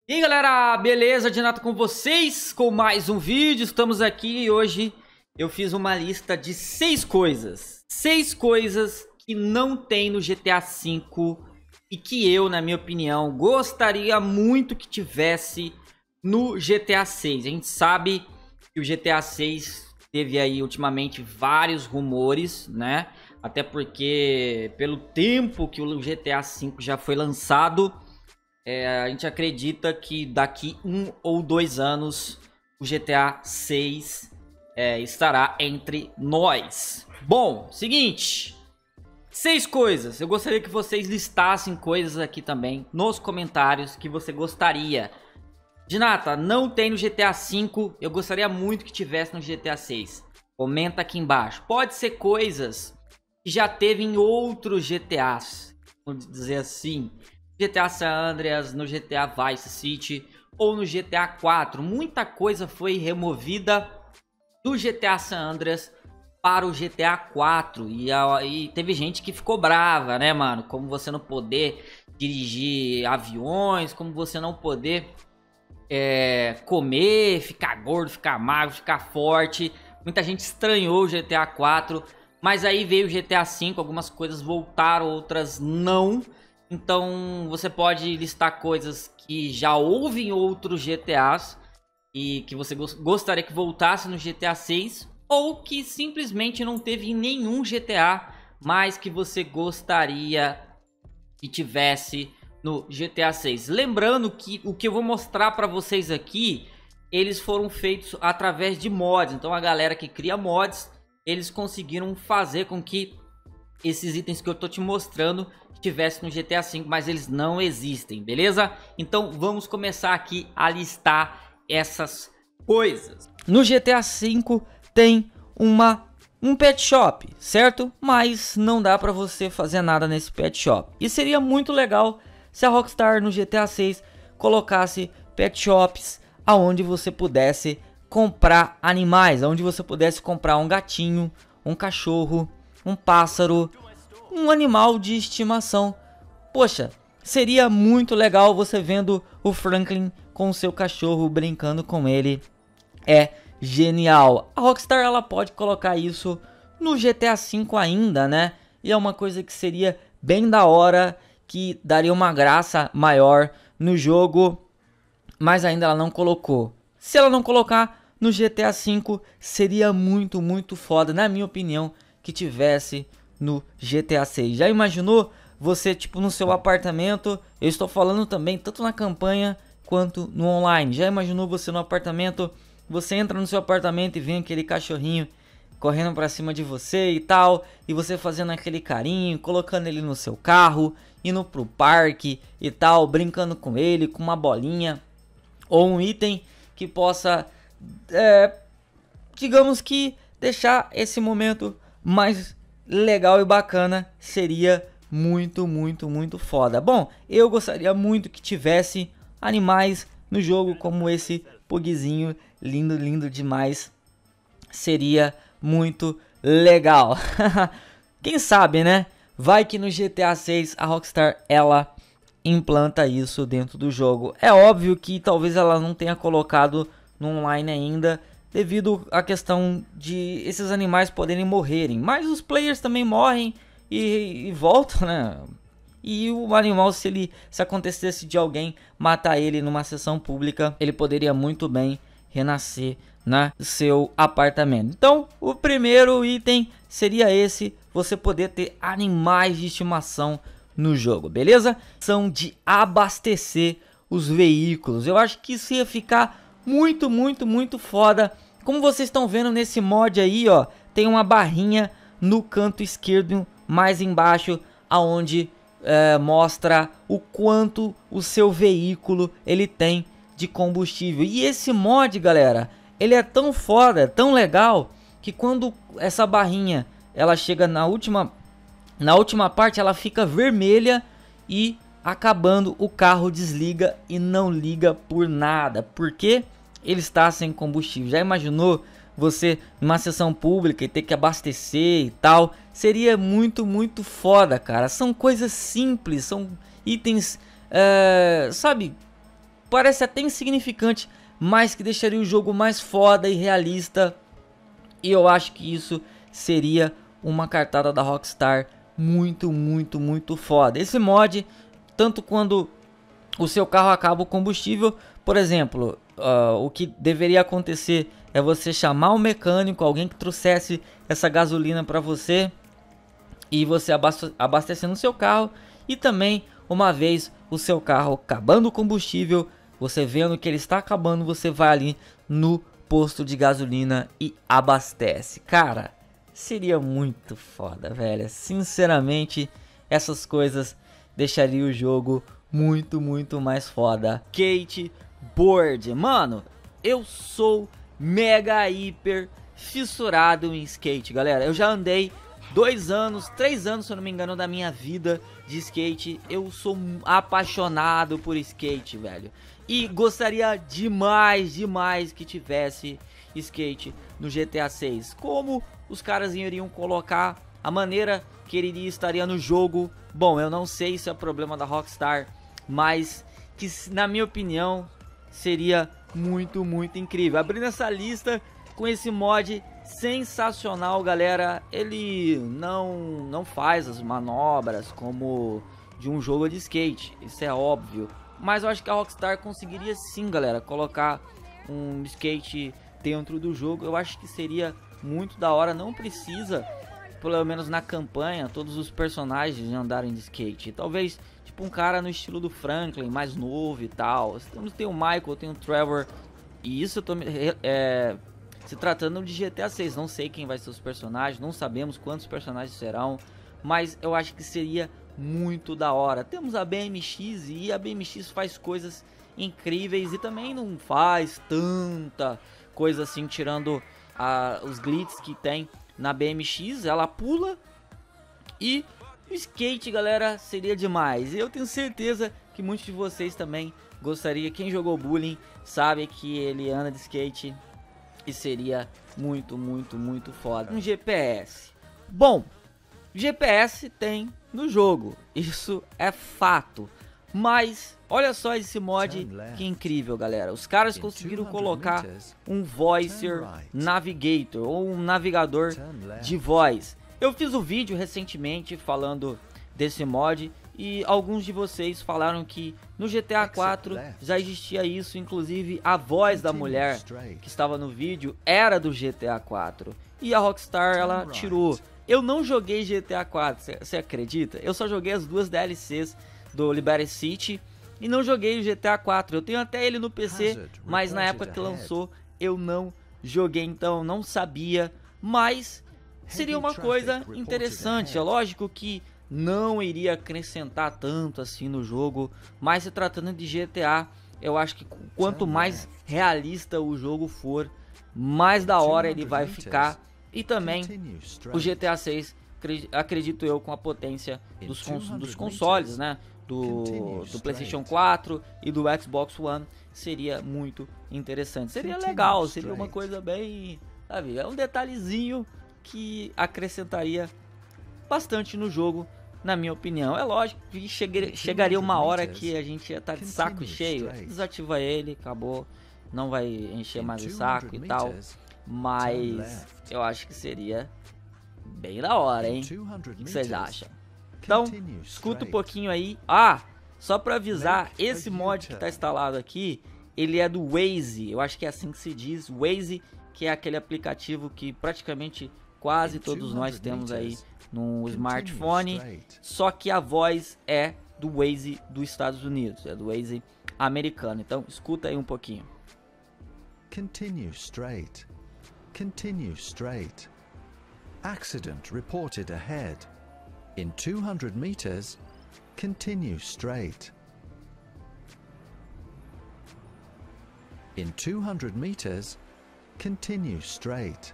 E aí galera, beleza? Renato com vocês com mais um vídeo. Estamos aqui e hoje eu fiz uma lista de 6 coisas que não tem no GTA V e que eu, na minha opinião, gostaria muito que tivesse no GTA 6. A gente sabe que o GTA 6 teve aí ultimamente vários rumores, né? Até porque pelo tempo que o GTA V já foi lançado, a gente acredita que daqui 1 ou 2 anos o GTA 6 estará entre nós. Bom, seguinte, 6 coisas. Eu gostaria que vocês listassem coisas aqui também nos comentários que você gostaria. Dinata, não tem no GTA V, eu gostaria muito que tivesse no GTA 6. Comenta aqui embaixo. Pode ser coisas que já teve em outros GTAs, vamos dizer assim. GTA San Andreas, no GTA Vice City ou no GTA 4. Muita coisa foi removida do GTA San Andreas para o GTA 4. E teve gente que ficou brava, né, mano? Como você não poder dirigir aviões, como você não poder comer, ficar gordo, ficar magro, ficar forte. Muita gente estranhou o GTA 4. Mas aí veio o GTA 5, algumas coisas voltaram, outras não. Então você pode listar coisas que já houve em outros GTAs e que você gostaria que voltasse no GTA 6, ou que simplesmente não teve em nenhum GTA, mas que você gostaria que tivesse no GTA 6. Lembrando que o que eu vou mostrar para vocês aqui, eles foram feitos através de mods. Então a galera que cria mods, eles conseguiram fazer com que esses itens que eu tô te mostrando estivessem no GTA V, mas eles não existem, beleza? Então vamos começar aqui a listar essas coisas. No GTA V tem um pet shop, certo? Mas não dá pra você fazer nada nesse pet shop. E seria muito legal se a Rockstar no GTA 6 colocasse pet shops aonde você pudesse comprar animais, aonde você pudesse comprar um gatinho, um cachorro, um pássaro, um animal de estimação. Poxa, seria muito legal você vendo o Franklin com o seu cachorro, brincando com ele. É genial. A Rockstar, ela pode colocar isso no GTA V ainda, né? E é uma coisa que seria bem da hora, que daria uma graça maior no jogo, mas ainda ela não colocou. Se ela não colocar no GTA V, seria muito foda, na minha opinião, que tivesse no GTA 6. Já imaginou você, tipo, no seu apartamento? Eu estou falando também tanto na campanha quanto no online. Já imaginou você no apartamento? Você entra no seu apartamento e vem aquele cachorrinho correndo pra cima de você e tal, e você fazendo aquele carinho, colocando ele no seu carro, indo pro parque e tal, brincando com ele, com uma bolinha ou um item que possa, digamos que, deixar esse momento mais legal e bacana. Seria muito foda. Bom, eu gostaria muito que tivesse animais no jogo, como esse pugzinho, lindo demais. Seria muito legal. Quem sabe, né? Vai que no GTA 6 a Rockstar, ela implanta isso dentro do jogo. É óbvio que talvez ela não tenha colocado no online ainda, devido à questão de esses animais poderem morrerem. Mas os players também morrem e voltam, né? E o animal, se acontecesse de alguém matar ele numa sessão pública, ele poderia muito bem renascer no seu apartamento. Então, o primeiro item seria esse: você poder ter animais de estimação no jogo, beleza? São de abastecer os veículos. Eu acho que isso ia ficar muito foda. Como vocês estão vendo nesse mod aí, ó, tem uma barrinha no canto esquerdo mais embaixo, aonde mostra o quanto o seu veículo ele tem de combustível. E esse mod, galera, ele é tão foda, tão legal, que quando essa barrinha ela chega na última parte, ela fica vermelha e acabando, o carro desliga e não liga por nada, porque ele está sem combustível. Já imaginou você numa sessão pública e ter que abastecer e tal? Seria muito foda, cara. São coisas simples, são itens, sabe, parece até insignificante, mas que deixaria o jogo mais foda e realista. E eu acho que isso seria uma cartada da Rockstar muito, muito, muito foda. Esse mod, tanto quando o seu carro acaba o combustível, por exemplo, o que deveria acontecer é você chamar um mecânico, alguém que trouxesse essa gasolina para você, e você abastecendo o seu carro. E também, uma vez o seu carro acabando o combustível, você vendo que ele está acabando, você vai ali no posto de gasolina e abastece. Cara, seria muito foda, velho. Sinceramente, essas coisas deixariam o jogo muito, muito mais foda. Skateboard, mano, eu sou mega hiper fissurado em skate, galera. Eu já andei 2 anos, 3 anos, se eu não me engano, da minha vida de skate. Eu sou apaixonado por skate, velho. E gostaria demais, demais que tivesse skate no GTA 6. Como os caras iriam colocar, a maneira que ele estaria no jogo. Bom, eu não sei se é problema da Rockstar, mas que, na minha opinião, seria muito, muito incrível. Abrindo essa lista com esse mod sensacional, galera. Ele não faz as manobras como de um jogo de skate, isso é óbvio, mas eu acho que a Rockstar conseguiria sim, galera, colocar um skate dentro do jogo. Eu acho que seria muito da hora. Não precisa, pelo menos na campanha, todos os personagens andarem de skate. Talvez tipo um cara no estilo do Franklin, mais novo e tal. Tem o Michael, tem o Trevor. E isso eu tô se tratando de GTA 6, não sei quem vai ser os personagens, não sabemos quantos personagens serão, mas eu acho que seria muito da hora. Temos a BMX e a BMX faz coisas incríveis e também não faz tanta coisa assim, tirando os glitches que tem na BMX. Ela pula e o skate, galera, seria demais. E eu tenho certeza que muitos de vocês também gostaria. Quem jogou Bullying sabe que ele anda de skate e seria muito, muito, muito foda. Um GPS. Bom, GPS tem no jogo, isso é fato. Mas olha só esse mod, que incrível, galera. Os caras conseguiram colocar um Voicer Navigator, ou um navegador de voz. Eu fiz um vídeo recentemente falando desse mod e alguns de vocês falaram que no GTA 4 já existia isso. Inclusive a voz da mulher que estava no vídeo era do GTA 4 e a Rockstar ela tirou. Eu não joguei GTA 4, você acredita? Eu só joguei as 2 DLCs do Liberty City e não joguei o GTA 4. Eu tenho até ele no PC, mas na época que lançou eu não joguei, então não sabia. Mas seria uma coisa interessante. É lógico que não iria acrescentar tanto assim no jogo, mas se tratando de GTA, eu acho que quanto mais realista o jogo for, mais da hora ele vai ficar. E também o GTA 6, acredito eu, com a potência dos consoles, né, do PlayStation 4 e do Xbox One, seria muito interessante. Seria legal, seria uma coisa bem, sabe, é um detalhezinho que acrescentaria bastante no jogo, na minha opinião. É lógico que chegaria uma hora que a gente ia estar de saco cheio, desativa ele, acabou, não vai encher mais o saco e tal. Mas eu acho que seria bem da hora, hein? O que vocês acham? Então, escuta um pouquinho aí. Ah, só pra avisar, esse mod que tá instalado aqui, ele é do Waze. Eu acho que é assim que se diz, Waze, que é aquele aplicativo que praticamente quase todos nós temos aí no smartphone. Só que a voz é do Waze dos Estados Unidos, é do Waze americano. Então, escuta aí um pouquinho. Continue straight. Continue straight. Accident reported ahead. In 200 meters, continue straight. In 200 meters, continue straight.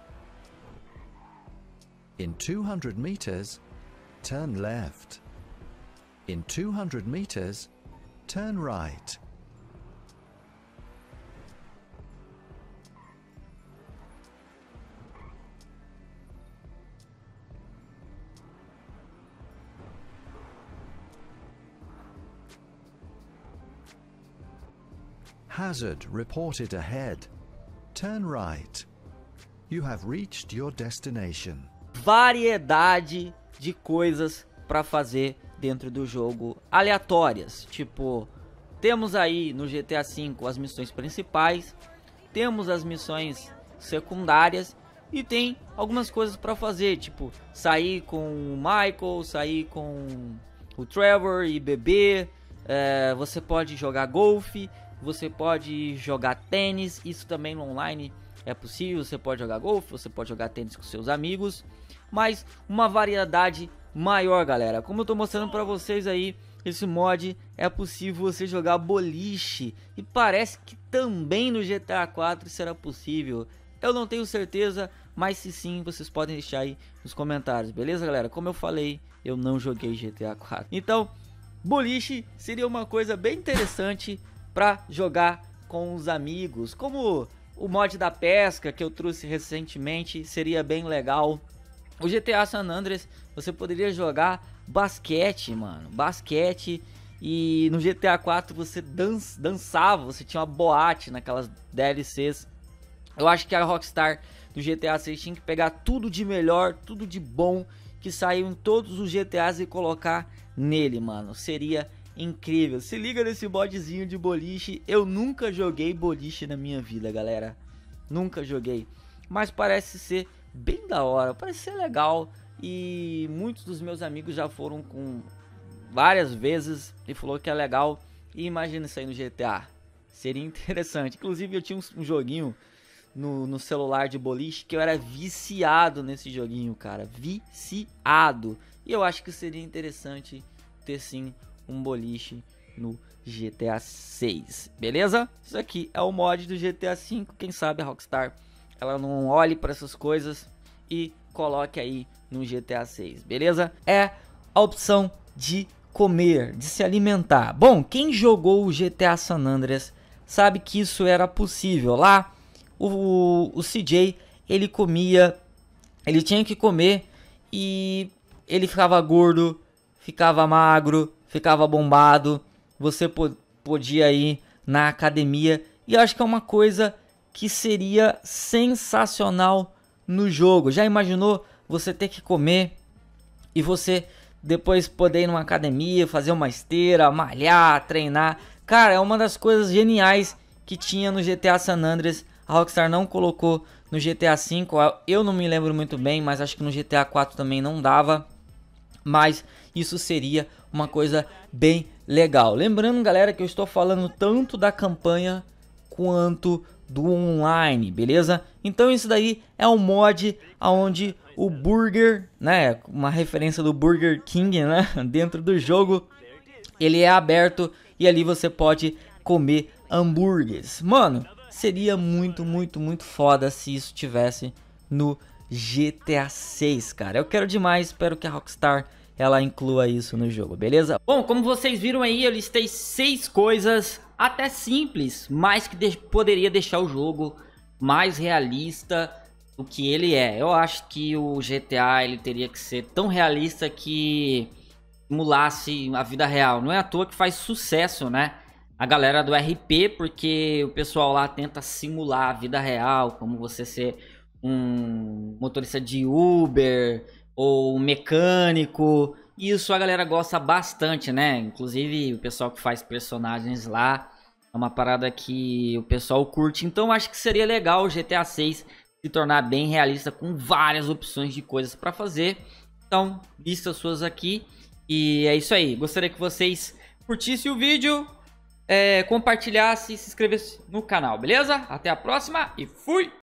In 200 meters, turn left. In 200 meters, turn right. Hazard reported ahead. Turn right. You have reached your destination. Variedade de coisas para fazer dentro do jogo, aleatórias, tipo, temos aí no GTA V as missões principais, temos as missões secundárias e tem algumas coisas para fazer, tipo, sair com o Michael, sair com o Trevor e beber, você pode jogar golfe, você pode jogar tênis, isso também no online é possível, você pode jogar golfe, você pode jogar tênis com seus amigos, mas uma variedade maior, galera. Como eu tô mostrando pra vocês aí, esse mod é possível você jogar boliche e parece que também no GTA 4 será possível. Eu não tenho certeza, mas se sim, vocês podem deixar aí nos comentários, beleza, galera? Como eu falei, eu não joguei GTA 4. Então, boliche seria uma coisa bem interessante pra jogar com os amigos, como o mod da pesca que eu trouxe recentemente, seria bem legal. O GTA San Andreas, você poderia jogar basquete, mano, basquete, e no GTA 4 você dançava, você tinha uma boate naquelas DLCs. Eu acho que a Rockstar do GTA 6 tinha que pegar tudo de melhor, tudo de bom que saiu em todos os GTAs e colocar nele, mano, seria incrível. Se liga nesse modzinho de boliche. Eu nunca joguei boliche na minha vida, galera, nunca joguei, mas parece ser bem da hora, parece ser legal. E muitos dos meus amigos já foram com várias vezes e falou que é legal. E imagina isso aí no GTA, seria interessante. Inclusive eu tinha um joguinho no celular de boliche que eu era viciado nesse joguinho, cara, viciado. E eu acho que seria interessante ter sim um boliche no GTA 6, beleza? Isso aqui é o mod do GTA 5. Quem sabe a Rockstar ela não olhe para essas coisas e coloque aí no GTA 6, beleza? É a opção de comer, de se alimentar. Bom, quem jogou o GTA San Andreas sabe que isso era possível. Lá o CJ, ele comia, ele tinha que comer e ele ficava gordo, ficava magro, ficava bombado. Você podia ir na academia e acho que é uma coisa que seria sensacional no jogo. Já imaginou você ter que comer e você depois poder ir numa academia, fazer uma esteira, malhar, treinar? Cara, é uma das coisas geniais que tinha no GTA San Andreas. A Rockstar não colocou no GTA V, eu não me lembro muito bem, mas acho que no GTA 4 também não dava. Mas isso seria uma coisa bem legal. Lembrando, galera, que eu estou falando tanto da campanha quanto do online, beleza? Então isso daí é um mod onde o burger, né, uma referência do Burger King, né, dentro do jogo, ele é aberto e ali você pode comer hambúrgueres. Mano, seria muito foda se isso tivesse no GTA 6, cara. Eu quero demais, espero que a Rockstar ela inclua isso no jogo, beleza? Bom, como vocês viram aí, eu listei 6 coisas até simples, mas que poderia deixar o jogo mais realista do que ele é. Eu acho que o GTA ele teria que ser tão realista que simulasse a vida real. Não é à toa que faz sucesso, né? A galera do RP, porque o pessoal lá tenta simular a vida real, como você ser um motorista de Uber ou um mecânico. Isso a galera gosta bastante, né? Inclusive o pessoal que faz personagens lá, é uma parada que o pessoal curte. Então acho que seria legal o GTA 6 se tornar bem realista, com várias opções de coisas para fazer. Então, lista suas aqui. E é isso aí. Gostaria que vocês curtissem o vídeo, compartilhassem e se inscrevessem no canal, beleza? Até a próxima e fui!